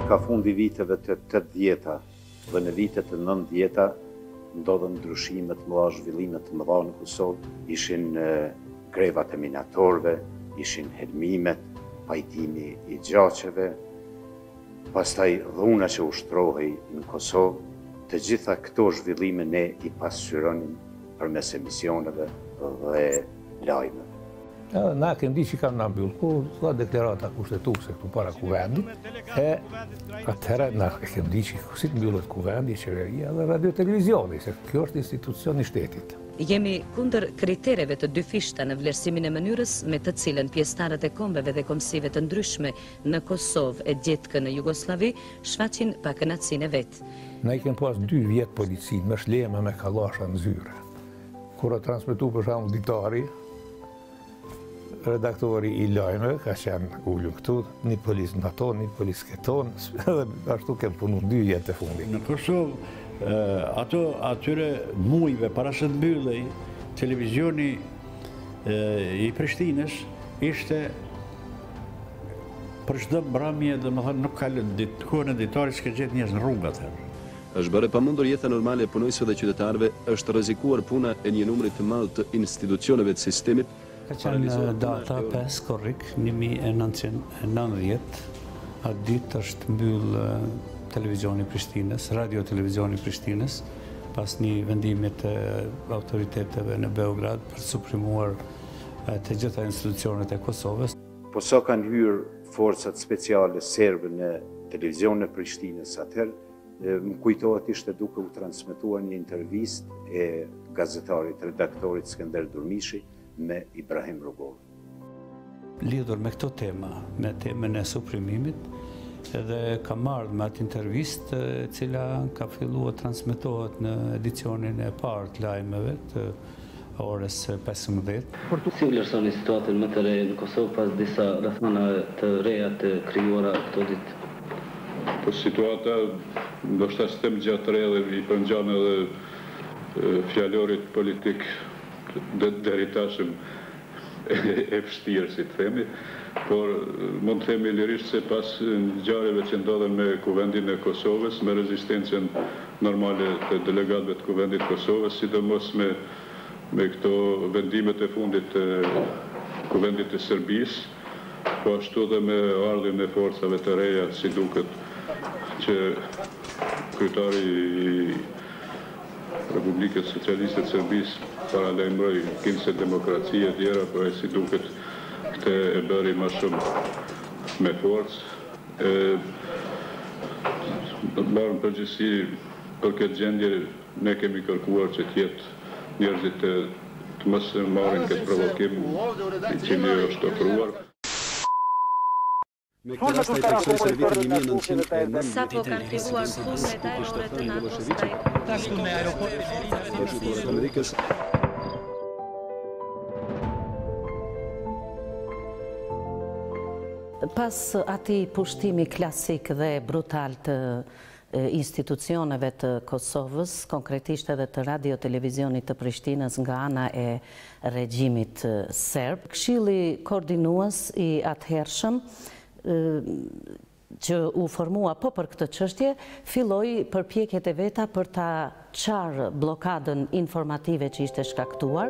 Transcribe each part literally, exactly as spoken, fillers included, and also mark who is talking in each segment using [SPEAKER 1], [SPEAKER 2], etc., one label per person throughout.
[SPEAKER 1] ka fundi viteve të tetëdhjeta dhe në vitet të nëntëdhjeta ndodhen ndryshimet më dha, zhvillimet të mëdha në Kosovë, ishin grevat e minatorëve, ishin helmimet, pajtimi i gjaqeve, pastaj dhuna që ushtrohej në Kosovë. Të gjitha këto zhvillime ne i pasqyronim përmes emisioneve dhe lajmeve.
[SPEAKER 2] Na kemi di që kanë në mbyllë, kur ka deklarata kushtetuese këtu para kuvendit, e atëherë na kemi di që si të mbyllet kuvendi, qeveria dhe radio televizioni, se kjo është institucion i shtetit.
[SPEAKER 3] Jemi kundër kritereve të dyfishta në vlerësimin e mënyrës me të cilën pjesëtarët e kombeve dhe komsive të ndryshme në Kosovë e djetkë në Jugoslavi shfaqin pa kënaqësinë e vet.
[SPEAKER 2] Ne kemi pas dy vjet policinë me shleme me kallasha në zyre. Kur o transmetu për shembull ditari, redaktori i lajmeve ka qenë ulur këtu, një polis në aton, një polis këton, edhe ashtu kemë punu dy vjet e fundit.
[SPEAKER 4] Në Kosovë, ato atyre mujve para se të mbyllej, televizioni i Prishtinës ishte për çdo mbrëmje, domethënë nuk ka lënë kohën e ditarit s'ke gjetë njerëz në rrugë atëherë.
[SPEAKER 5] Është bërë pamundur jeta normale e punojësve dhe qytetarëve, është rrezikuar puna e një numri të madh të institucioneve të sistemit.
[SPEAKER 6] Ka qenë data pesë korrik një mijë e nëntëqind e nëntëdhjetë, atë ditë është mbyll televizioni Prishtinës, radio televizioni Prishtinës, pas një vendimit të autoriteteve në Beograd për suprimuar të gjitha institucionet e Kosovës.
[SPEAKER 1] Po sa kanë hyrë forcat speciale serbe në televizion në Prishtinës atëherë, më kujtohet ishte duke u transmetuar një intervistë e gazetarit, redaktorit Skënder Durmishi me Ibrahim Rugov.
[SPEAKER 6] Lidhur me këto tema, me temën e suprimimit, edhe ka marrë me atë intervistë e cila ka filluar transmetohet në edicionin e parë të lajmeve të orës pesëmbëdhjetë.
[SPEAKER 7] Si vlerësoni situatën më të re në Kosovë pas disa rrethana të reja të krijuara këto ditë?
[SPEAKER 8] Po situata ndoshta sistem gjatë re dhe i përngjan edhe fjalorit politik deri tashëm e vështirë, si të themi, por mund të themi lirisht se pas ngjarjeve që ndodhen me kuvendin e Kosovës, me rezistencën normale të delegatëve të kuvendit të Kosovës, sidomos me me këto vendimet e fundit të kuvendit të Serbisë, po ashtu dhe me ardhjen e forcave të reja, si duket që kryetari i Republikës Socialiste të Serbisë paralajmëroi kinse demokracie e tjera, por ai si duket këtë e bëri më shumë me forcë. Marrë në përgjithësi për këtë gjendje ne kemi kërkuar që t'jetë njerëzit të, të mos marrin këtë provokim i cili është ofruar.
[SPEAKER 5] Me këtë rast ai përkthoi servitin një mijë e nëntëqind.
[SPEAKER 3] Sapo kanë filluar punët e ajrore të NATO-s.
[SPEAKER 9] Tashtu me aeroportin
[SPEAKER 5] e Amerikës.
[SPEAKER 10] Pas atij pushtimi klasik dhe brutal të institucioneve të Kosovës, konkretisht edhe të radio televizionit të Prishtinës nga ana e regjimit serb, Këshilli koordinues i atëhershëm që u formua po për këtë çështje, filloi përpjekjet e veta për ta qarë blokadën informative që ishte shkaktuar.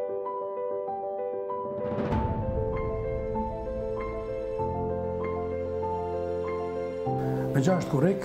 [SPEAKER 11] Me gjashtë korrik,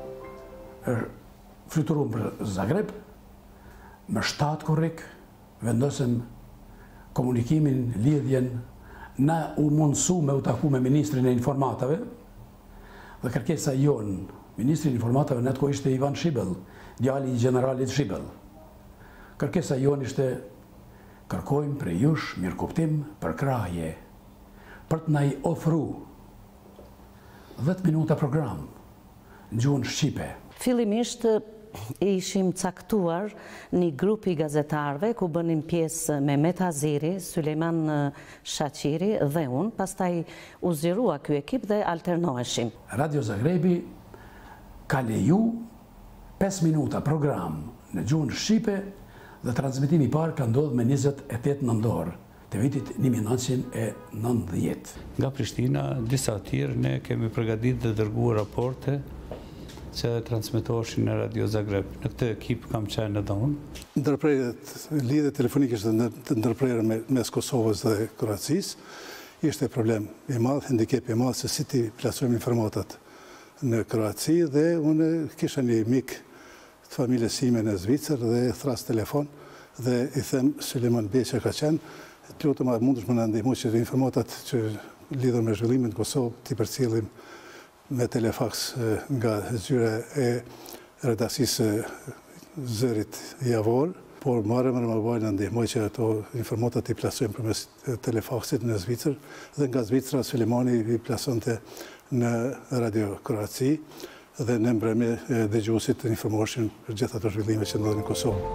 [SPEAKER 11] fluturum për Zagreb, me shtatë korrik, vendosëm komunikimin, lidhjen, na u mundësu me u taku me Ministrin e Informatave, dhe kërkesa jonë, Ministrin e Informatave në atë kohë ishte Ivan Shibel, djali i generalit Shibel. Kërkesa jonë ishte kërkojmë për jush mirëkuptim për krahje, për të na i ofru dhjetë minuta program në gjuhën shqipe.
[SPEAKER 10] Fillimisht ishim caktuar një grup i gazetarëve ku bënim pjesë Mehmet Aziri, Sulejman Shaqiri dhe unë, pastaj u zgjerua ky ekip dhe alternoheshim.
[SPEAKER 11] Radio Zagrebi ka leju pesë minuta program në gjuhën shqipe dhe transmetimi i parë ka ndodhur me njëzet e tetë nëntor, të vitit një mijë e nëntëqind e nëntëdhjetë.
[SPEAKER 6] Nga Prishtina, disa tjerë, ne kemi përgatit dhe dërguar raporte që transmitoheshin në Radio Zagreb. Në këtë ekip kam qenë edhe unë.
[SPEAKER 12] Ndërprerjet, lidhje telefonike të ndërprerje mes Kosovës dhe Kroacisë, ishte problem i madh, hendikep i madh se si ti plasojmë informatat në Kroaci, dhe unë kisha një mik të familjes sime në Zvicër dhe thras telefon dhe i them Suleman Beqa ka qenë, të lutëm a mundësh më në ndihmu që informatat që lidhur me zhvillimin në Kosovë ti përcjellim me telefaks nga zyra e redaksisë Zërit Javor, por marrëm në më bajnë në ndihmoj që ato informatat i plasojmë përmes telefaksit në Zvicër, dhe nga Zvicra Sulemani i plasonte në Radio Kroaci, dhe në mbrëmje dëgjuesit të informoheshin për gjitha ato zhvillime që ndodhin në Kosovë.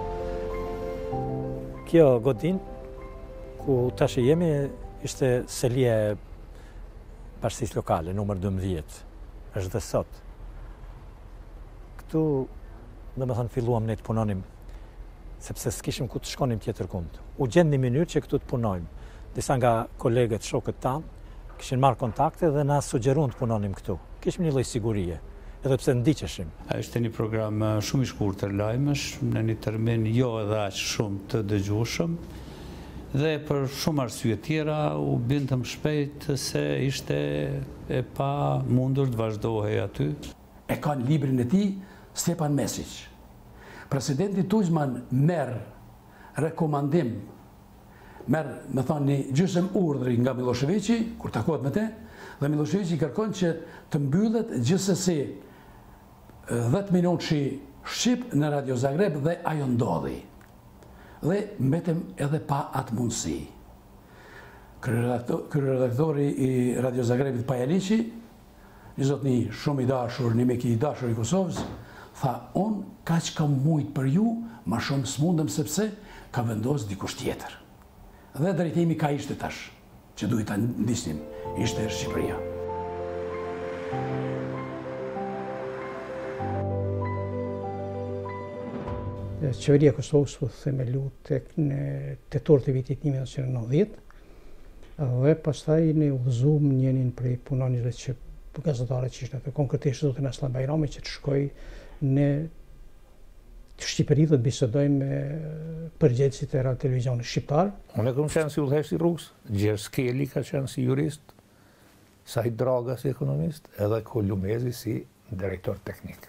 [SPEAKER 13] Kjo godin, ku tash jemi, ishte selje bashkësisë lokale, numër dëmbëdhjetë, është dhe sot. Këtu, dhe me thënë, filluam ne të punonim, sepse s'kishim ku të shkonim tjetër kund. U gjend një mënyrë që këtu të punojmë. Disa nga kolegët, shokët tanë, kishin marrë kontakte dhe na sugjeruan të punonim këtu. Kishim një lloj sigurie, edhe pse ndiqeshim.
[SPEAKER 6] A ishte një program shumë i shkurtër lajmësh, në një termin jo edhe aq shumë të dëgjueshëm, dhe për shumë arsye tjera u bindëm shpejt se ishte e pa mundur të vazhdohej aty.
[SPEAKER 11] E ka në librin e tij Stepan Mesić. Presidenti Tuđman merr rekomandim, merr, me thonë, një gjysmë urdhri nga Miloševići, kur takohet me te, dhe Miloševići kërkon që të mbyllet gjithsesi dhjetë minutë shqip në Radio Zagreb, dhe ajo ndodhi. Dhe mbetëm edhe pa atë mundësi. Kryeredaktori i Radio Zagrebit Pajaliqi, një zotni shumë i dashur, një mik i dashur i Kosovës, tha, unë ka që kam mujtë për ju, ma shumë s'mundëm sepse ka vendosë dikush tjetër. Dhe drejtimi ka ishte tash, që duhet të ndisnim, ishte Shqipëria.
[SPEAKER 14] Qeveria e Kosovës u themelu tek në tetor të vitit një mijë e nëntëqind e nëntëdhjetë, dhe pastaj ne udhëzuam njërin prej punonjëve që gazetarët që ishte atë, konkretisht zotin Aslan Bajrami, që të shkoj në Shqipëri dhe të bisedojmë me përgjegjësit e radio televizionit shqiptar.
[SPEAKER 2] Unë e kam qenë si udhëheqës i rrugës, Gjergj Skeli ka qenë si jurist, Sajt Draga si ekonomist, edhe Kolumezi si drejtor teknik.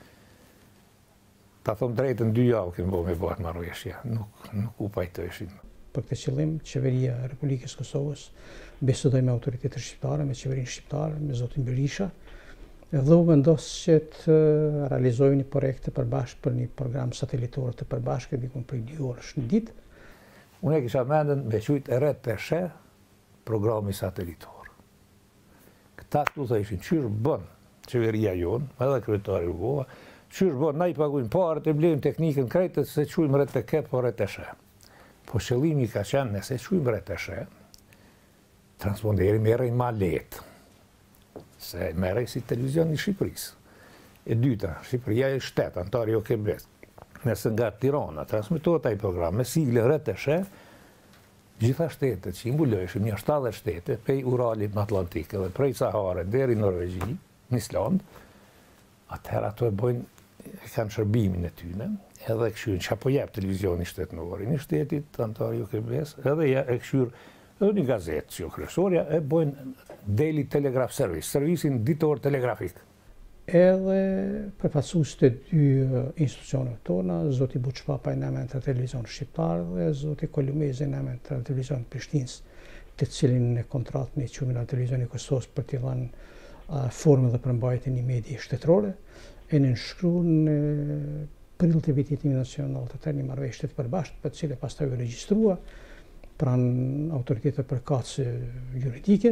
[SPEAKER 2] Ta thom drejtën, dy javë kemë bo me bëhet marrëveshja, nuk, nuk u pajtojshin.
[SPEAKER 14] Për këtë qëllim, qeveria e Republikës Kosovës bisedoi me autoritetet shqiptare, me qeverinë shqiptare, me zotin Berisha, dhe u vendos që të realizojë një projekte përbashkë për një program satelitor të përbashkët, dikun për dy orësh në ditë.
[SPEAKER 2] Unë e kisha mendën me qujt e rreth të she programi satelitor. Këta këtu të ishin, qyrë bën qeveria jonë, edhe kryetari u bova, qyrë bën, na i paguajmë parët, e blejmë teknikën krejtët, se qujmë rreth të ke, po rreth të she. Po qëllimi ka qenë, nëse qujmë rreth të she, transponderi merrej ma letë, se merrej si televizion i Shqipërisë. E dyta, Shqipëria e shtetë, antari o kebes. Nëse nga Tirana transmitohet ai program me sigle rreth të she, gjitha shtetet që imbulojshim, një shtatëdhjetë shtete, pej Uralit në Atlantik dhe prej Sahare deri në Norvegji, në Island, atëherë ato e bojnë, e kanë shërbimin e tyne, edhe këshyrën që apo jep televizioni shtetënor i një shtetit, antari o kebes, edhe e këshyrë edhe një gazetë që kryesorja e bojnë Daily Telegraph Service, servisin ditor telegrafik.
[SPEAKER 14] Edhe përfaqësues të dy institucioneve tona, zoti Buçpapa i nëmen të televizionit shqiptar dhe zoti Kolumezi i nëmen të televizionit Prishtinës, të cilin në kontratë me qumin e televizionit Kosovës për t'i dhënë formë dhe përmbajtje një medie shtetërore, e nënshkruan në prill të vitit një mijë e nëntëqind e nëntëdhjetë një marrëveshje të përbashkët, për të cilën pastaj u regjistrua pranë autoritetet përkatëse juridike.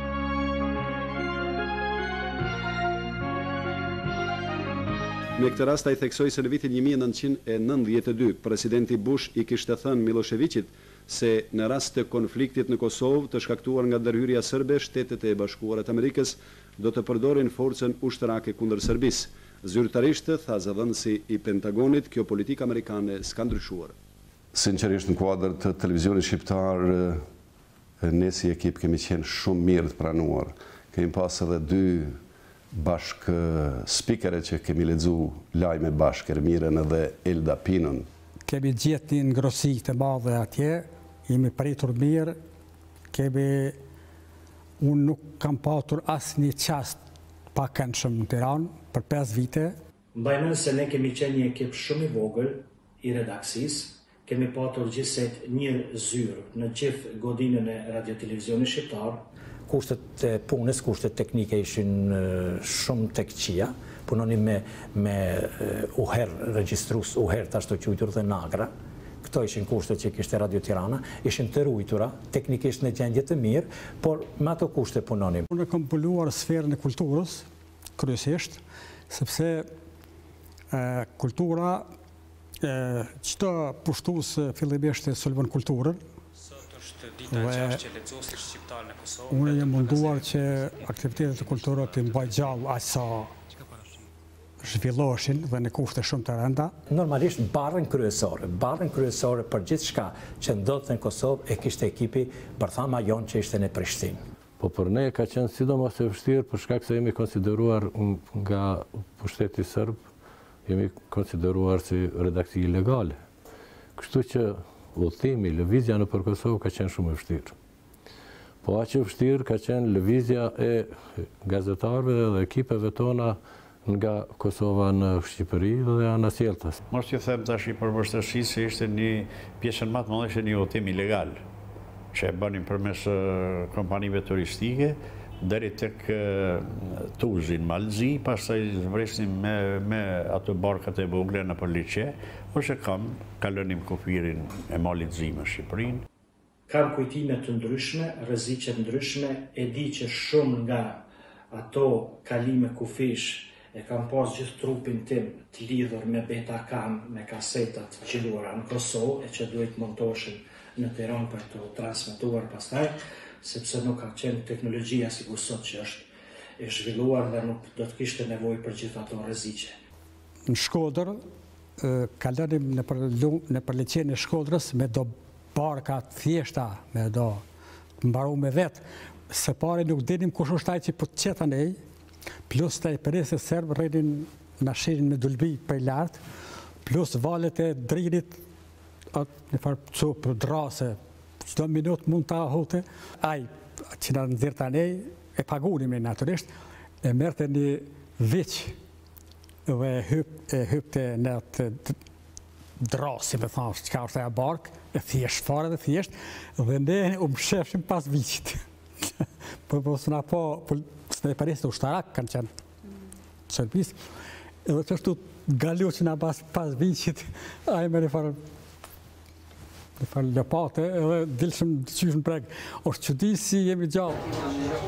[SPEAKER 5] Me këtë rast ai theksoi se në vitin një mijë e nëntëqind e nëntëdhjetë e dy, presidenti Bush i kishte thënë Miloševićit se në rast të konfliktit në Kosovë të shkaktuar nga ndërhyrja serbe, Shtetet e Bashkuara të Amerikës do të përdorin forcën ushtarake kundër Serbisë. Zyrtarisht, tha zëdhënësi i Pentagonit, kjo politikë amerikane s'ka ndryshuar. Sinqerisht në kuadër të televizionit shqiptar, ne si ekip kemi qenë shumë mirë të pranuar. Kemi pas edhe dy bashk spikere që kemi lexu lajme bashkë, Ermiren edhe Elda Pinën.
[SPEAKER 15] Kemi gjetë një ngrosi të madhe atje, jemi pritur mirë, kemi, unë nuk kam patur asë një qast pa këndshëm në Tiranë për pesë vite.
[SPEAKER 16] Mbajmën se ne kemi qenë një ekip shumë i vogël i redaksis, kemi patur gjithsejt një zyrë në gjithë godinën e radio-televizionit shqiptar.
[SPEAKER 13] Kushtet e punës, kushtet teknike ishin shumë të këqia, punonim me, me uher regjistrus, uher të ashtu qujtur dhe nagra. Këto ishin kushtet që kishte Radio Tirana, ishin të rujtura, teknikisht në gjendje të mirë, por me ato kushte punonim.
[SPEAKER 15] Unë kam puluar sferën e kulturës, kryesisht, sepse e, kultura, e, qëta pushtus fillimisht e sulmon kulturën,
[SPEAKER 17] Dita që është që lexosi shqiptar në Kosovë.
[SPEAKER 15] Unë jam munduar që aktivitetet e kulturës të mbaj gjallë aq sa zhvilloheshin dhe në kushte shumë të rënda.
[SPEAKER 13] Normalisht barrën kryesore, barrën kryesore për gjithë shka që ndodhte në Kosovë e kishte ekipi Barthama Jon që ishte në Prishtinë.
[SPEAKER 2] Po për ne ka qenë sidomos e vështirë për shkak se jemi konsideruar nga pushteti serb, jemi konsideruar si redaksi ilegale. Kështu që udhëtimi, lëvizja në për Kosovë ka qenë shumë e vështirë. Po aq e vështirë ka qenë lëvizja e gazetarëve dhe ekipeve tona nga Kosova në Shqipëri dhe anë Sjeltës.
[SPEAKER 4] Mos që them tash për vështirësi se ishte një pjesën më të madhe ishte një udhëtim ilegal që e bënim përmes kompanive turistike deri tek Tuzin, Malzi, pastaj zbresnim me, me ato barkat e vogla në për liqe, ose kam kalonim kufirin e malit zi në Shqipërinë.
[SPEAKER 16] Kam kujtime të ndryshme, rreziqe të ndryshme, e di që shumë nga ato kalime kufish e kam pas gjithë trupin tim të lidhur me Betacam, me kasetat qilura në Kosovë, e që duhet montoshin në Tiranë për të transmetuar pastaj, sepse nuk ka qenë teknologjia si kur sot që është e zhvilluar dhe nuk do të kishte nevojë për gjithë ato rreziqe.
[SPEAKER 15] Në Shkodër, kalonim në për, në për liçen e Shkodrës me do barka të thjeshta, me do mbaru me vetë, se pare nuk dinim kush është ai që po të qeta nej, plus të interesit serb rrinin në shirin me dulbi për lartë, plus valet e drinit, atë një farë copë drase, çdo minut mund të ahote, ai që në nëzirë të nej, e pagunim e naturisht, e merte një veq dhe e hypte në të drasi, me thamë, që ka është e bark, e thjesht, fare dhe thjesht, dhe ne u më shefshim pas viqit. Po po s'na po, s'na e paris të ushtarak, kanë qenë sërbis, edhe që është të galu që na pas pas viqit, a e me një farë në farë lëpate, edhe dilëshëm të qyshën preg. Orë që di si jemi gjallë.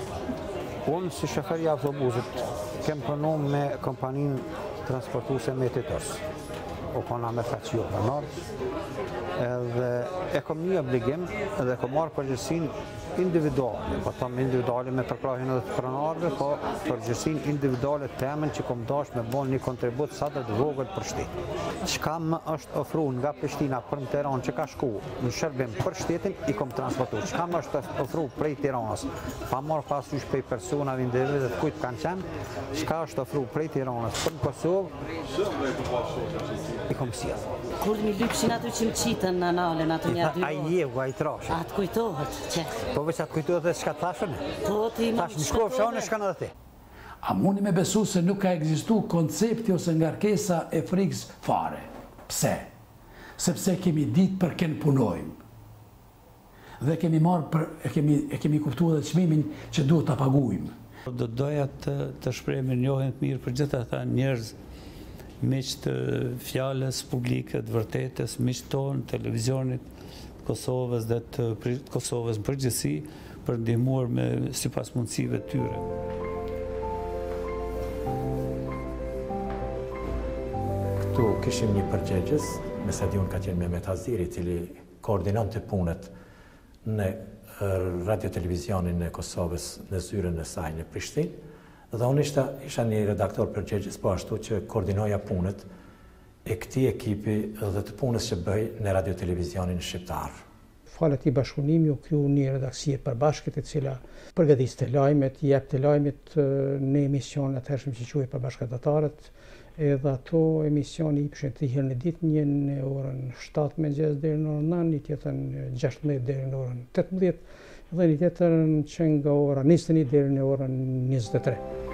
[SPEAKER 18] Unë si shofer i autobusit, kem punu me kompaninë transportuse me titës. O kona me faqio pranor. Edhe e kom një obligim edhe kom marrë përgjësin individuale, po tom individuale me përkrahin edhe të pranarve, po përgjësin individuale temen që kom dash me bon një kontribut sa dhe të vogël për shtetin. Qka më është ofru nga Prishtina për në Tiranë që ka shku në shërbim për shtetin, i kom transportu. Qka më është ofru prej Tiranës, pa marrë pasysh prej personave individet dhe kujt kanë qenë, qka është ofru prej Tiranës për në Kosovë, i kom sjellë.
[SPEAKER 10] Kur mi lypshin aty që më qitën në nalën, aty një dy
[SPEAKER 18] A i jevu, a i trashë.
[SPEAKER 10] Atë kujtohet, që?
[SPEAKER 18] Po veç atë kujtohet dhe shka thashën?
[SPEAKER 10] Po, ti ma
[SPEAKER 18] Tash në shkofë shonë, shka në dhe ti.
[SPEAKER 11] A mundi me besu se nuk ka egzistu koncepti ose ngarkesa e frikës fare. Pse? Sepse kemi ditë për kënë punojmë. Dhe kemi marë për, e kemi, e kemi kuptu edhe çmimin që duhet të pagujmë.
[SPEAKER 6] Do doja të, të shprejme njohin të mirë për gjithë ata njerëz miq të fjalës publike të vërtetës, miq tonë, televizionit Kosovës dhe të Kosovës në përgjithësi për ndihmuar me sipas mundësive të tyre.
[SPEAKER 13] Këtu kishim një përgjegjës, me sa diun ka qenë Mehmet Haziri, i cili koordinonte punët në radio-televizionin e Kosovës në zyrën e saj në Prishtinë. Dhe unë isha, isha një redaktor përgjegjës, po ashtu që koordinoja punët e këtij ekipi dhe të punës që bëj në radio televizionin shqiptar.
[SPEAKER 14] Falet i bashkëpunimi u kriju një redaksie përbashkët e cila përgatis të lajmet, jep të lajmet në emision në të hershëm që quaj përbashkëtatarët, edhe ato emisioni i pëshën të herë në ditë, një në orën shtatë mëngjes deri në orën nëntë, një tjetër në gjashtëmbëdhjetë deri në orën tetëmbëdhjetë, dhe një tjetër që nga ora njëzet e një deri në orën njëzet e tre.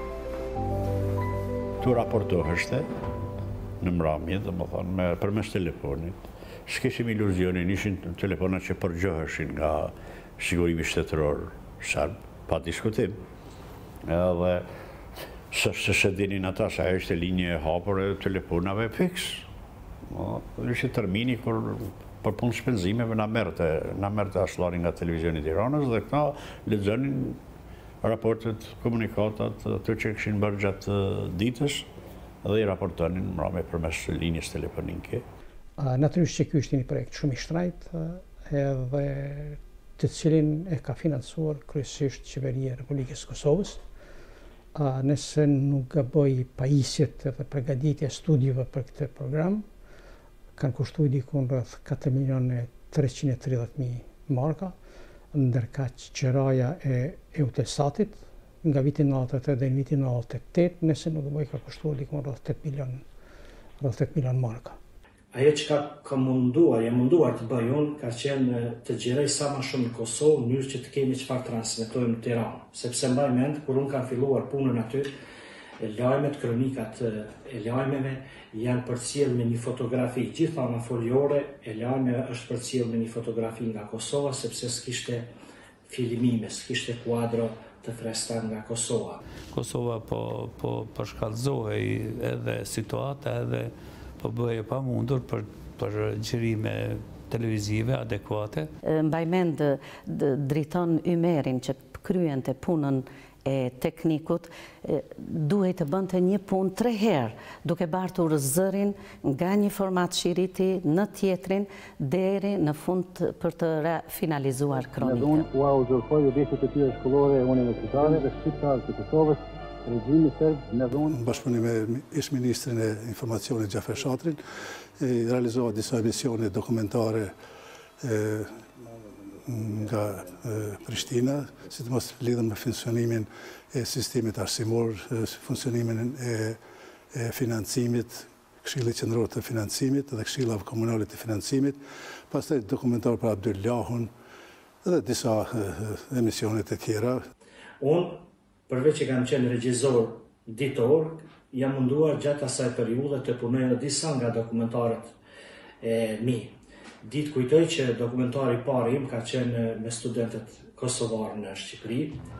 [SPEAKER 4] Tu raportoheshte në mramje, dhe më thonë, me përmes telefonit. S'kishim iluzionin, ishin telefonat që përgjoheshin nga sigurimi shtetëror serb, pa diskutim. Edhe se se dinin ata, se ajo ishte linje e hapur e telefonave fix. Ishte termini kur për punë shpenzimeve na merrte, na merrte aslari nga televizioni i Tiranës dhe këta lexonin raportet, komunikatat, ato që kishin bërë gjatë ditës dhe i raportonin mbrëmje përmes linjës telefonike.
[SPEAKER 14] Natyrisht që ky është një projekt shumë i shtrejtë edhe të cilin e ka financuar kryesisht qeveria e Republikës Kosovës. Nëse nuk gaboj pajisjet edhe përgatitja e studieve për këtë program, kanë kushtuar diku rreth katër milionë treqind e tridhjetë mijë marka, ndërka qiraja e Eutelsat-it nga viti nëntëdhjetë deri në vitin nëntëdhjetë e tetë, nëse nuk gaboj ka kushtuar diku rreth tetë milion, rreth tetë milion marka.
[SPEAKER 16] Ajo që ka, ka munduar, e munduar të bëj unë, ka qenë të gjerej sa ma shumë në Kosovë, në njërë që të kemi çfarë transmetojmë në Tiranë. Sepse mbaj mend, kur unë kam filluar punën aty, lajmet, kronikat e lajmeve janë përcjell me një fotografi, gjitha ana foliore e lajmeve është përcjell me një fotografi nga Kosova, sepse s'kishte filmime, s'kishte kuadro të freskëta nga Kosova.
[SPEAKER 6] Kosova po, po përshkallëzohej edhe situata, edhe po bëje pa mundur për, për gjërime televizive adekuate.
[SPEAKER 10] Mbaj mend Driton Ymerin që kryen të punën e teknikut, duhet të bënte një punë tre herë, duke bartur zërin nga një format shiriti në tjetrin, deri në fund për të finalizuar kronikën.
[SPEAKER 19] U uzurpoi objektet e tyre shkollore universitare dhe shqiptarë të Kosovës, regjimi serb në dhunë.
[SPEAKER 12] Në bashkëpunim me ish-ministrin e informacionit Gjafer Shatrin, realizova disa emisione dokumentare nga Prishtina, sidomos lidhur me funksionimin e sistemit arsimor, funksionimin e financimit, Këshilli Qendror të Financimit dhe Këshilla Komunale të Financimit, pastaj dokumentar për Abdullahun dhe disa emisione të tjera.
[SPEAKER 16] Unë përveç që kam qenë regjizor ditor, jam munduar gjatë asaj periudhe të punoj në disa nga dokumentarët e mi. Ditë kujtoj që dokumentari i parë im ka qenë me studentët kosovarë në Shqipëri.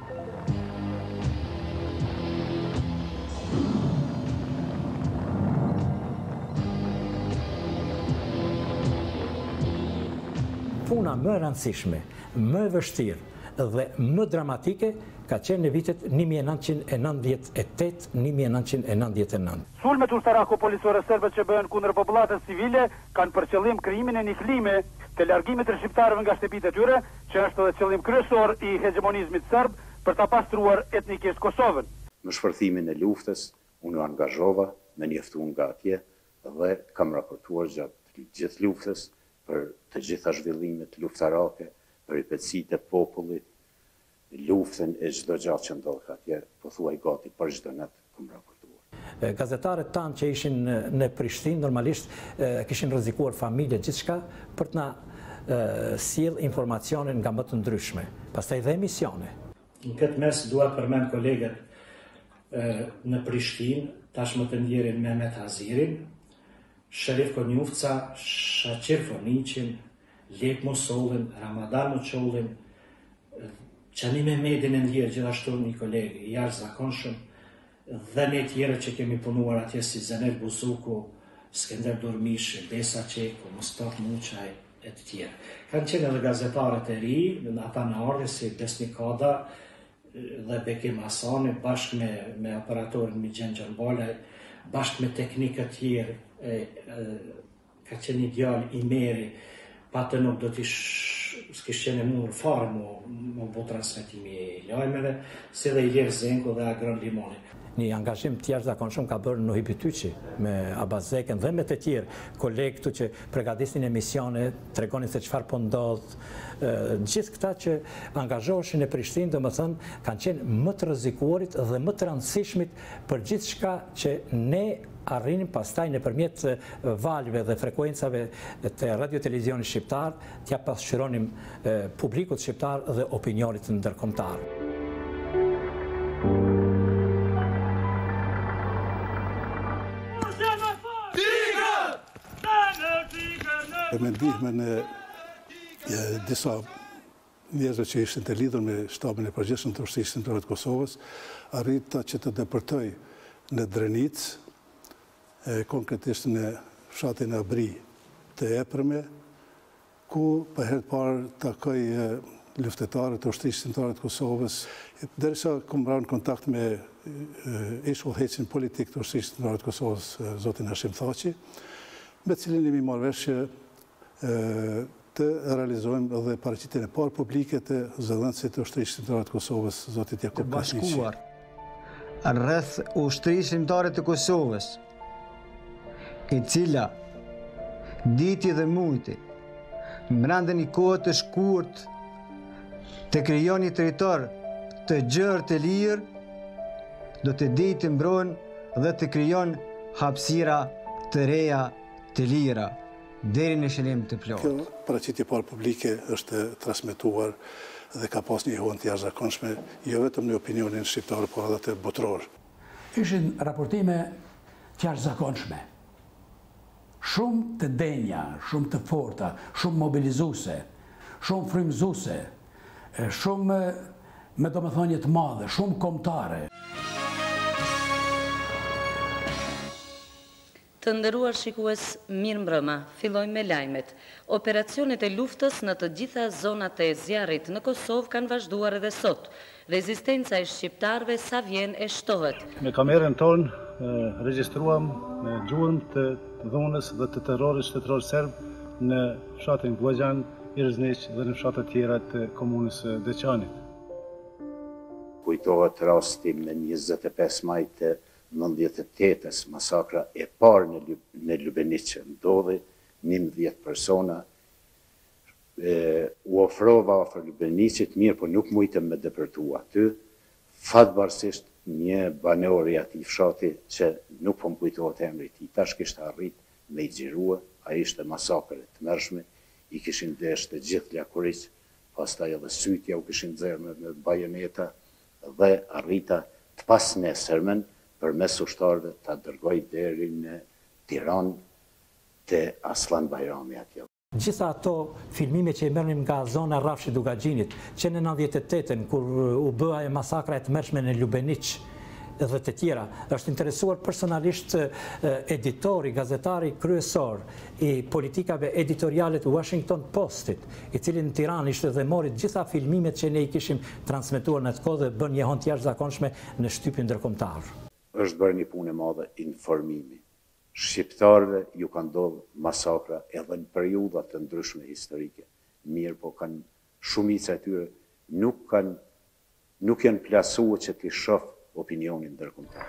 [SPEAKER 13] Puna më rëndësishme, më vështirë dhe më dramatike ka qenë në vitet një mijë e nëntëqind e nëntëdhjetë e tetë - një mijë e nëntëqind e nëntëdhjetë e nëntë.
[SPEAKER 20] Sulmet ushtarako policore serbe që bëhen kundër popullatës civile kanë për qëllim krijimin e një klime të largimit të shqiptarëve nga shtëpitë e tyre, që është edhe qëllim kryesor i hegemonizmit serb për ta pastruar etnikisht Kosovën.
[SPEAKER 1] Në shpërthimin e luftës, unë u angazhova me njoftuar nga atje dhe kam raportuar gjatë gjithë luftës për të gjitha zhvillimet luftarake, peripecitë e popullit, luftën e çdo gjatë që ndodh atje, po thuaj gati për çdo natë kam raportuar.
[SPEAKER 13] Gazetarët tanë që ishin në Prishtinë normalisht kishin rrezikuar familje gjithçka për të na sjell informacione nga më të ndryshme, pastaj dhe emisione.
[SPEAKER 16] Në këtë mes dua përmend kolegët në Prishtinë, tashmë të ndjerin Mehmet Hazirin, Sherif Konjufca, Shaqir Foniqin, Lek Mosollin, Ramadan Moçollin, Qani Mehmedin e ndjerë gjithashtu një kolegë i jashtëzakonshëm, dhe ne tjerë që kemi punuar atje si Zener Buzuku, Skender Durmishi, Besa Qeku, Mustafa Muçaj e të tjerë. Kanë qenë edhe gazetarët e ri, ata në ardhe si Besni Kada dhe Bekim Hasani, bashkë me, me operatorin Migjen Gjambalaj, bashkë me teknikët tjerë, e, e, ka qenë një djalë i meri, patë nuk do t'i s'kish qenë e mundur fare mu, mu bo transmitimi i lajmeve, si dhe Ilir Zenko dhe Agron Limoni.
[SPEAKER 13] një angazhim të jashtëzakonshëm ka bërë Nuhi Bytyçi me Abazeken dhe me të tjerë kolegë këtu që përgatisin emisione, tregonin se çfarë po ndodh. Gjithë këta që angazhoheshin në Prishtinë, domethënë, kanë qenë më të rrezikuarit dhe më të rëndësishmit për gjithçka që ne arrinim pastaj nëpërmjet valve dhe frekuencave të radio televizionit shqiptar, t'ja pasqyronim publikut shqiptar dhe opinionit ndërkombëtar.
[SPEAKER 12] Me ndihmën e disa njerëzve që ishin të lidhur me shtabin e përgjithshëm të Ushtrisë Shëndetare të Kosovës, arrita që të deportoj në Drenicë, konkretisht në fshatin Abri të Epërme, ku për herë të parë takoj luftetarët të Ushtrisë Shëndetare të Kosovës, derisa kom marrë në kontakt me ish udhëheqësin politik të Ushtrisë Shëndetare të Kosovës, zotin Hashim Thaçi, me cilin jemi marrë vesh që të realizojmë edhe paraqitjen e parë publike të zëdhënësit të Ushtrisë Shëndetare të Kosovës, zotit Jakub Kasniqi.
[SPEAKER 21] Të bashkuar rreth Ushtrisë Shëndetare të Kosovës, e cila diti dhe mujti brenda një kohë të shkurt të krijon një territor të gjerë të lirë, do të dijë të mbronë dhe të krijon hapësira të reja të lira deri në shënim të plotë.
[SPEAKER 12] Kjo paraqitje parë publike është transmetuar dhe ka pas një njohuri të jashtëzakonshme, jo vetëm në opinionin shqiptar, por edhe të botror.
[SPEAKER 11] Ishin raportime të jashtëzakonshme, shumë të denja, shumë të forta, shumë mobilizuese, shumë frymëzuese, shumë me domethënie të madhe, shumë kombëtare.
[SPEAKER 3] Të nderuar shikues, mirë mbrëma, fillojmë me lajmet. Operacionet e luftës në të gjitha zonat e zjarrit në Kosovë kanë vazhduar edhe sot. Rezistenca e shqiptarëve sa vjen e shtohet.
[SPEAKER 19] Me kamerën tonë regjistruam gjurmë të dhunës dhe të terrorit shtetëror serb në fshatin Vllazhan, Irzniq dhe në fshatet tjera të komunës Deçanit.
[SPEAKER 1] Kujtohet rasti me njëzet e pesë maj të nëntëdhjetë e tetës, masakra e parë në Lubeniq që ndodhi, njëmbëdhjetë persona u ofrova afër Lubeniqit, mirë, por nuk mujtëm me depërtu aty. Fatbarësisht një banor i atij fshati që nuk po më kujtohet emri i tij, tash kishte arrit me i xhirua, ai ishte masakër e tmerrshme, i kishin desh të gjithë lakuriq, pastaj edhe sytja u kishin nxjerrë me bajoneta dhe arrita të pas nesërmen për mes ushtarëve ta dërgoj deri në Tiranë të Aslan Bajrami atje.
[SPEAKER 13] Gjitha ato filmime që i merrnim nga zona Rrafshi Dugaxhinit, që në nëntëdhjetë e tetën kur u bëa e masakra e tmerrshme në Lubeniq dhe të tjera, është interesuar personalisht editori, gazetari kryesor i politikave editoriale të Washington Postit, i cili në Tiranë ishte dhe mori gjitha filmimet që ne i kishim transmetuar në të kohë dhe bën një hon të jashtëzakonshme në shtypin ndërkombëtar.
[SPEAKER 1] Është bërë një punë e madhe informimi. Shqiptarëve ju kanë ndodhur masakra edhe në periudha të ndryshme historike. Mirë, po kanë shumica e tyre nuk kanë nuk janë plasuar që të shoh opinionin ndërkombëtar.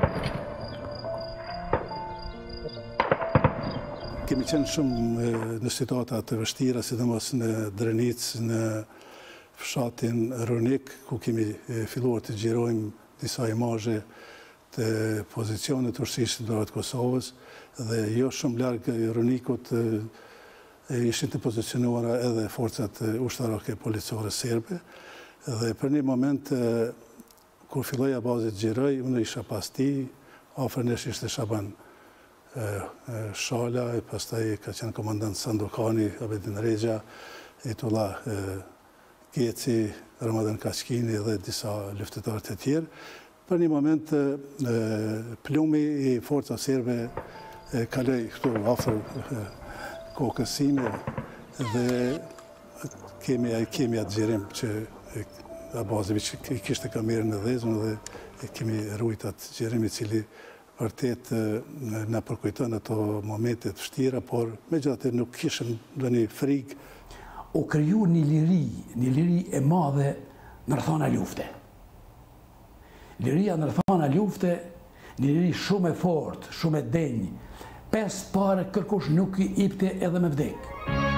[SPEAKER 12] Kemi qenë shumë në situata të vështira, sidomos në Drenicë, në fshatin Ronik, ku kemi filluar të xhirojmë disa imazhe të pozicionit të Ushtrisë Shëndetare të Kosovës dhe jo shumë larg Ronikut ishin të pozicionuara edhe forcat ushtarake policore serbe dhe për një moment kur filloja bazi të xhiroj, unë isha pas tij, afër nesh ishte Shaban Shala, pastaj ka qenë komandant Sandukani, Abedin Rexha, Etullah Geci, Ramadan Kaçkini dhe disa luftëtarë të tjerë. Për një moment, plumi i forca serbe kaloi këtu afër kokës sime dhe kemi kemi atë xhirim që Abazović i kishte kamerën në dhezën dhe kemi ruajtur atë xhirim i cili vërtet na përkujton ato momente të vështira, por megjithatë nuk kishim ndonjë frikë.
[SPEAKER 11] U kriju një liri, një liri e madhe në rrethana lufte. Liria në rëthana lufte, një liri shumë e fort, shumë e denjë. Pes pare kërkush nuk i ipte edhe me vdek.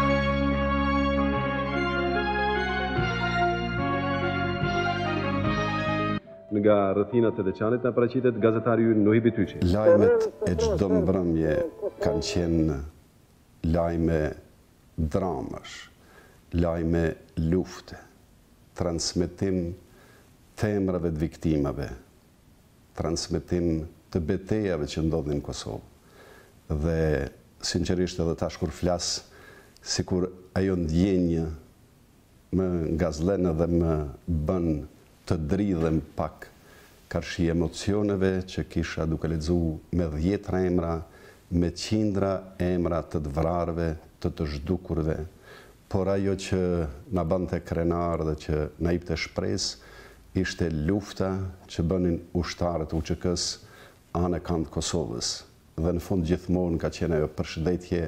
[SPEAKER 5] Nga rëthinat e Deçanit në paraqitet gazetari ju Nuhi Tyçi.
[SPEAKER 7] Lajmet e çdo mbrëmje kanë qenë lajme dramash, lajme lufte, transmetim të emrave të viktimave, transmetim të betejave që ndodhin në Kosovë. Dhe sinqerisht edhe tash kur flas, sikur ajo ndjenjë më ngazlen edhe më bën të dridhem pak karshi emocioneve që kisha duke lexu me dhjetra emra, me qindra emra të të vrarve, të të zhdukurve. Por ajo që na bante krenar dhe që na jepte shpresë, ishte lufta që bënin ushtarët U Q K-s anë e kanë të Kosovës. Dhe në fund gjithmonë ka qenë ajo përshëndetje,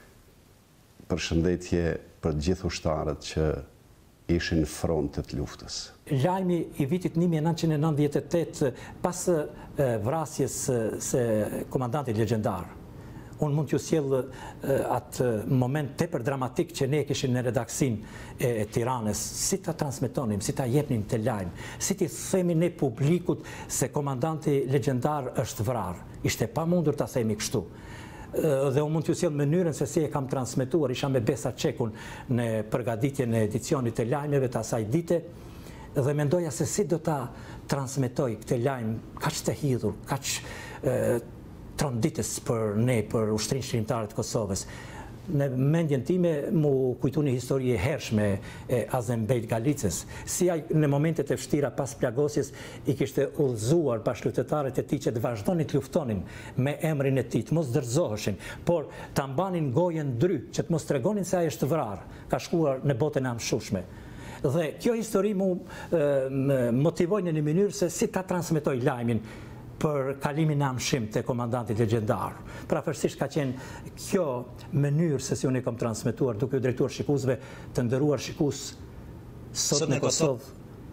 [SPEAKER 7] përshëndetje për gjithë ushtarët që ishin frontet luftës.
[SPEAKER 13] Lajmi i vitit një mijë e nëntëqind e nëntëdhjetë e tetë, pas vrasjes së komandantit legjendar, unë mund t'ju sjell atë moment tepër dramatik që ne kishim në redaksin e Tiranës, si ta transmetonim, si ta jepnim të lajmë, si t'i themi ne publikut se komandanti legjendar është vrar. Ishte pa mundur t'a themi kështu. Dhe unë mund t'ju sjell mënyrën se si e kam transmetuar, isha me Besa Çekun në përgatitjen e edicionit të lajmeve të asaj dite, dhe mendoja se si do ta transmetoj këtë lajm kaq të hidhur, kaq tronditës për ne, për ushtrinë shkrimtare të Kosovës. Në mendjen time mu kujtu një histori e hershme e Azem Bejt Galicës, si ai në momentet e vështira pas plagosjes i kishte udhëzuar bashkëluftetarët e tij që të vazhdonin të luftonin me emrin e tij, të mos dërzoshin, por ta mbanin gojen dry, që të mos tregonin se ai është vrar, ka shkuar në botën e amshushme. Dhe kjo histori mu motivoi në një mënyrë se si ta transmetoj lajmin për kalimin në amshim të komandantit legjendar. Prafërsisht ka qenë kjo mënyrë se si unë e kam transmetuar duke u drejtuar shikuesve të nderuar shikues sot në Kosovë.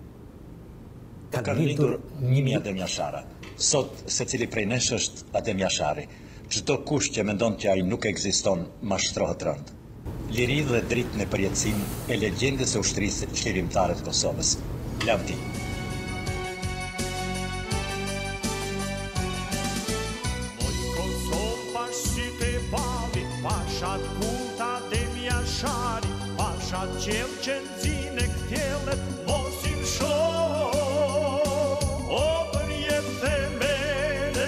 [SPEAKER 22] Ka lindur Mimi Adem Jashara. Sot secili prej nesh është Adem Jashari. Çdo kush që mendon që ai nuk ekziston mashtrohet rënd. Liri dhe dritë në përjetësim e legjendës së ushtrisë shqirimtare të Kosovës. Lavdi.
[SPEAKER 23] Pashat kulta Adem Jashari, pashat qelë që nëzine këtjelet, mosim shoh, o për jetë themelet,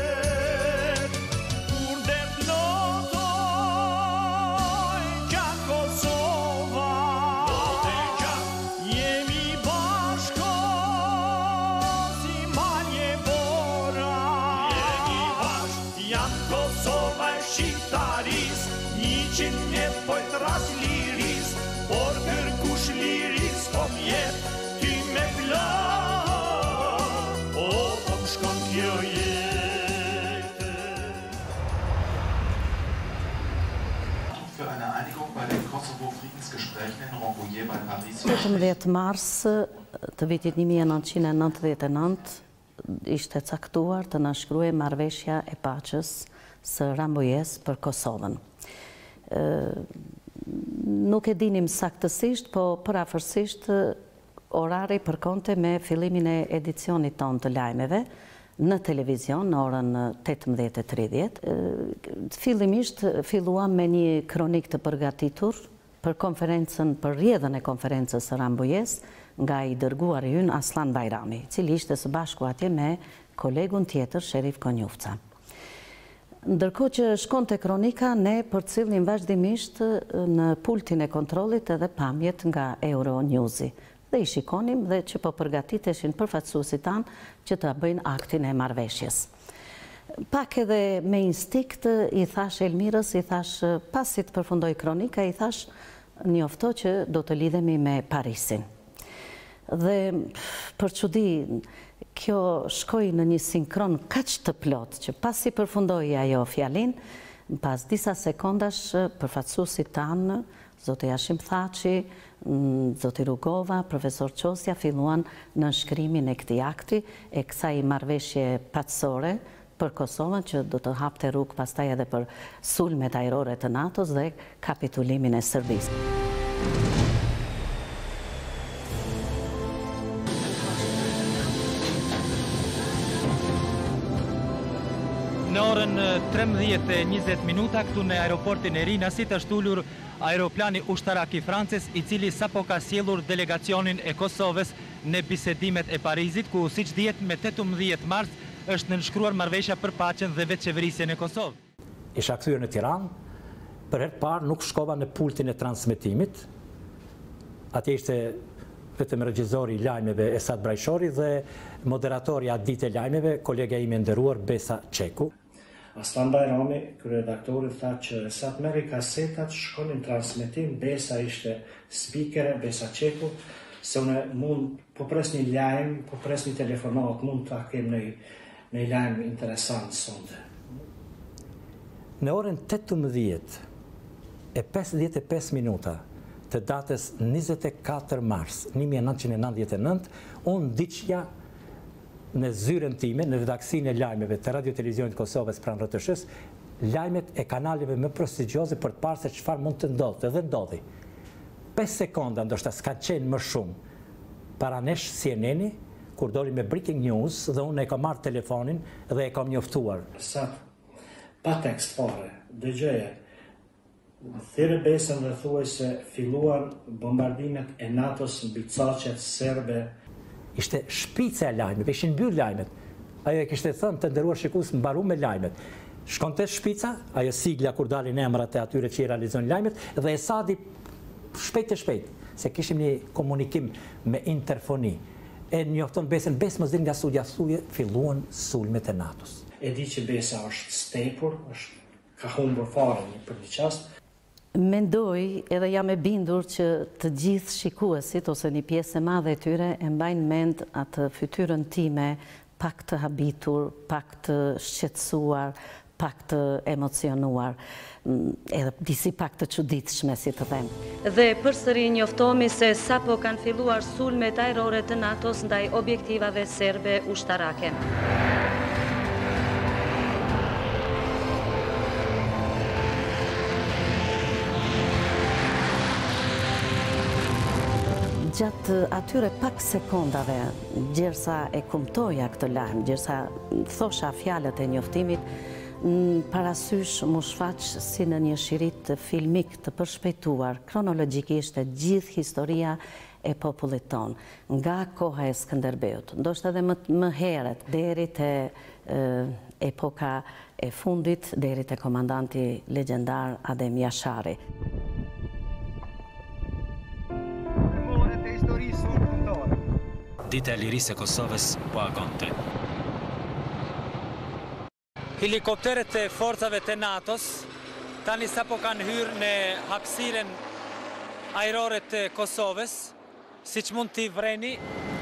[SPEAKER 23] kur dert lotoj gjatë Kosova, jemi bashko si malje bora, jemi bashk, jam Kosova e shqiptaris, Njëqin vjet pojt ras liris, por kërkush liris kom jet, ty me pla, o po më shkon kjo jetë.
[SPEAKER 24] Für eine Einigung bei den Kosovo-Friedensgesprächen in Rambouillet bei Paris.
[SPEAKER 10] tetëmbëdhjetë mars të vitit një mijë e nëntëqind e nëntëdhjetë e nëntë ishte caktuar të nënshkruhej marrëveshja e paqes së Rambouillet për Kosovën. Nuk e dinim saktësisht, po përafërsisht orari përkonte me fillimin e edicionit ton të lajmeve në televizion në orën tetëmbëdhjetë e tridhjetë. Fillimisht filluam me një kronik të përgatitur për konferencën, për rrjedhën e konferencës së Rambouillet nga i dërguari ynë Aslan Bajrami, i cili ishte së bashku atje me kolegun tjetër Sherif Konjufca. Ndërkohë që shkonte kronika, ne përcillnim vazhdimisht në pultin e kontrollit edhe pamjet nga Euronewsi. Dhe i shikonim dhe që po përgatiteshin përfaqësuesit tanë që të bëjnë aktin e marrëveshjes. Pak edhe me instinkt i thash Elmirës, i thash pasi të përfundoj kronika, i thash njofto që do të lidhemi me Parisin. Dhe për çudi, kjo shkoi në një sinkron kaq të plot që pasi përfundoi ajo fjalin, pas disa sekondash përfaqësuesit tanë, zoti Hashim Thaçi Zoti Rugova, profesor Qosja, filluan në shkrimin e këtij akti e kësaj marrëveshje patësore për Kosovën që do të hapte rrugë pastaj edhe për sulmet ajrore të NATO-s dhe kapitulimin e Serbisë.
[SPEAKER 2] Në orën trembëdhjetë e njëzet minuta, këtu në aeroportin e ri, Nasit është ullur aeroplani ushtarak i Francës, i cili sapo ka sjellur delegacionin e Kosovës në bisedimet e Parizit, ku siç dihet me tetëmbëdhjetë mars është nënshkruar marrëveshja për paqen dhe vetëqeverisjen e Kosovës.
[SPEAKER 13] Isha kthyer në Tiranë, për herë parë nuk shkova në pultin e transmetimit. Atje ishte vetëm regjizori i lajmeve Esad Brajshori dhe moderatori atë ditë e lajmeve, kolega ime nderuar Besa Çeku.
[SPEAKER 16] Aslan Bajrami, kryeredaktori, tha që sa të merri kasetat, shkonin transmetim, Besa ishte speaker, Besa Çeku, se unë mund po pres një lajm, po pres një telefonat, mund ta kem në një lajm interesant sonte.
[SPEAKER 13] Në orën tetëmbëdhjetë e pesëdhjetë e pesë minuta të datës njëzet e katër mars një mijë e nëntëqind e nëntëdhjetë e nëntë, unë diqja në zyren time, në redaksinë e lajmeve të Radio Televizionit Kosovës pranë R T S-s, lajmet e kanaleve më prestigjioze për të parë se çfarë mund të ndodhte dhe ndodhi. pesë sekonda ndoshta s'ka qenë më shumë para nesh C N N-i, kur doli me breaking news dhe unë e kam marrë telefonin dhe e kam njoftuar.
[SPEAKER 16] Sa pa tekst fare, dëgjoje, thirrë Besën dhe thuaj se filluan bombardimet e NATO-s mbi caqet serbe.
[SPEAKER 13] Ishte shpica e lajmeve, ishin mbyll lajmet. Ajo e kishte thënë të nderuar shikues, mbaru me lajmet. Shkonte shpica, ajo sigla kur dalin emrat e atyre që i realizojnë lajmet, dhe Esadi shpejt e shpejt, se kishim një komunikim me interfoni. E njofton Besën, Besë mos dilni nga studia, thuje filluan sulmet e NATO-s.
[SPEAKER 16] E di që Besa është stepur, është ka humbur fare një për një qast.
[SPEAKER 10] Mendoj edhe jam e bindur që të gjithë shikuesit ose një pjesë e madhe e tyre e mbajnë mend atë fytyrën time pak të habitur, pak të shqetësuar, pak të emocionuar, edhe disi pak të çuditshme si të them.
[SPEAKER 3] Dhe përsëri njoftohemi se sapo kanë filluar sulmet ajrore të NATO-s ndaj objektivave serbe ushtarake.
[SPEAKER 10] Gjatë atyre pak sekondave, gjersa e kumtoja këtë lajm, gjersa thosha fjalët e njoftimit, parasysh mu shfaq si në një shirit filmik të përshpejtuar, kronologjikisht e gjithë historia e popullit ton, nga koha e Skënderbeut, ndoshta edhe më, më herët, deri te epoka e fundit, deri te komandanti legjendar Adem Jashari.
[SPEAKER 2] Dita e lirisë e Kosovës po agonte. Helikopteret e forcave të NATO-s tani sapo kanë hyrë në hapësiren ajrore të Kosovës, siç mund t'i vreni.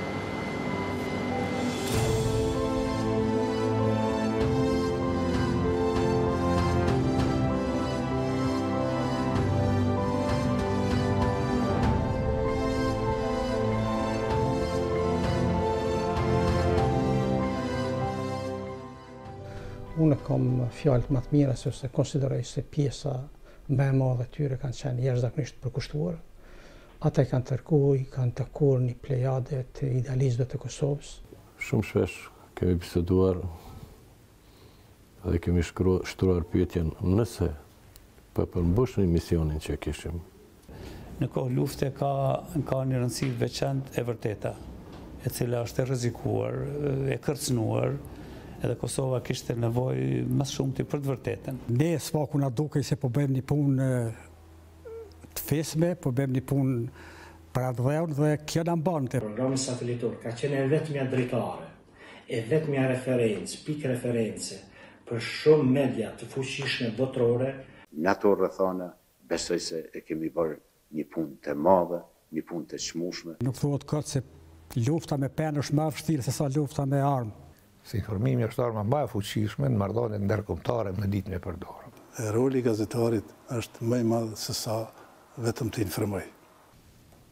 [SPEAKER 14] Unë kam fjalët më të mira sepse konsideroj se pjesa më e madhe e tyre kanë qenë jashtëzakonisht përkushtuar. Ata i kanë tërkuar, i kanë takuar një plejade të idealistëve të Kosovës.
[SPEAKER 8] Shumë shpesh kemi biseduar dhe kemi shtruar pyetjen nëse për përmbushni misionin që kishim.
[SPEAKER 6] Në kohë lufte ka, ka një rëndësi veçantë e vërteta, e cila është e rrezikuar, e kërcënuar, edhe Kosova kishte nevojë më shumë të për të vërtetën.
[SPEAKER 15] Ne s'paku na dukej se po bëjmë një punë të fesme, po bëjmë një punë për atë dheun dhe kjo na mbante.
[SPEAKER 16] Programi satelitor ka qenë e vetmja dritare, e vetmja referencë, pikë referencë për shumë media të fuqishme botërore.
[SPEAKER 1] Në ato rrethana besoj se e kemi bërë një punë të madhe, një punë të çmueshme.
[SPEAKER 15] Nuk thuhet kot se lufta me penë është më e vështirë se sa lufta me armë.
[SPEAKER 9] Si informimi është arma më e fuqishme në marrëdhëniet ndërkombëtare me ditën e përdorur.
[SPEAKER 12] Roli i gazetarit është më i madh se sa vetëm të informoj.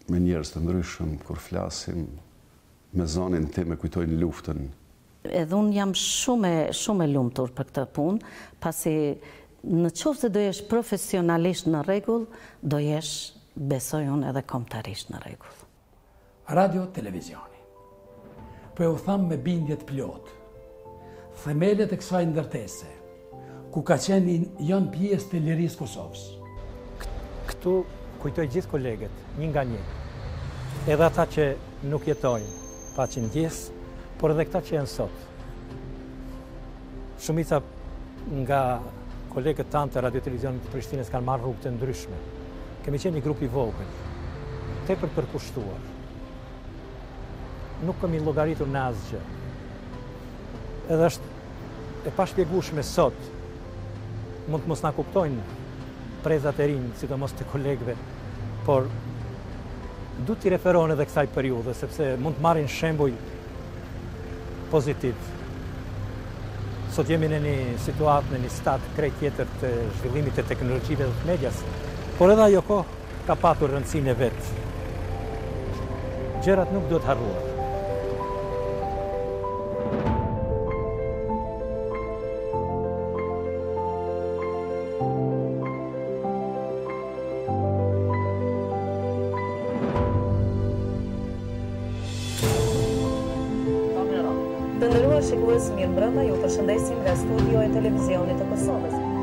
[SPEAKER 7] me njerëz të ndryshëm, kur flasim, me zonin tim e kujtojnë luftën.
[SPEAKER 10] Edhe unë jam shumë shumë e lumtur për këtë punë, pasi në qoftë se do jesh profesionalisht në rregull, do jesh, besoj unë, edhe kombëtarisht në rregull.
[SPEAKER 11] Radio televizioni. Po e u tham me bindjet plot. Themelet e kësaj ndërtese, ku ka qenë janë pjesë të lirisë Kosovës.
[SPEAKER 13] Këtu kujtoj gjithë kolegët, një nga një. Edhe ata që nuk jetojnë, pa që ndjes, por edhe këta që janë sot. Shumica nga kolegët tanë të Radio Televizionit të Prishtinës kanë marrë rrugë të ndryshme. Kemi qenë një grup i vogël, tepër përkushtuar. Nuk kemi llogaritur në asgjë. Edhe është e pashpjegueshme sot, mund të mos na kuptojnë prezat e rinj, sidomos të kolegëve, por du t'i referon edhe kësaj periudhe, sepse mund të marrin shembuj pozitiv. Sot jemi në një situatë, në një stat krejt tjetër të zhvillimit të teknologjive dhe të medias, por edhe ajo kohë ka patur rëndësinë e vet. Gjërat nuk duhet harruar.
[SPEAKER 3] Të nderuar shikues, mirëmbrëma, ju përshëndesim nga studio e televizionit të Kosovës.